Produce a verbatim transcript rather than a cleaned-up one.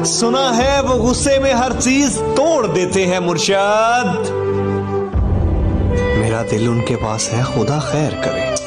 सुना है वो गुस्से में हर चीज तोड़ देते हैं मुर्शद। मेरा दिल उनके पास है, खुदा खैर करे।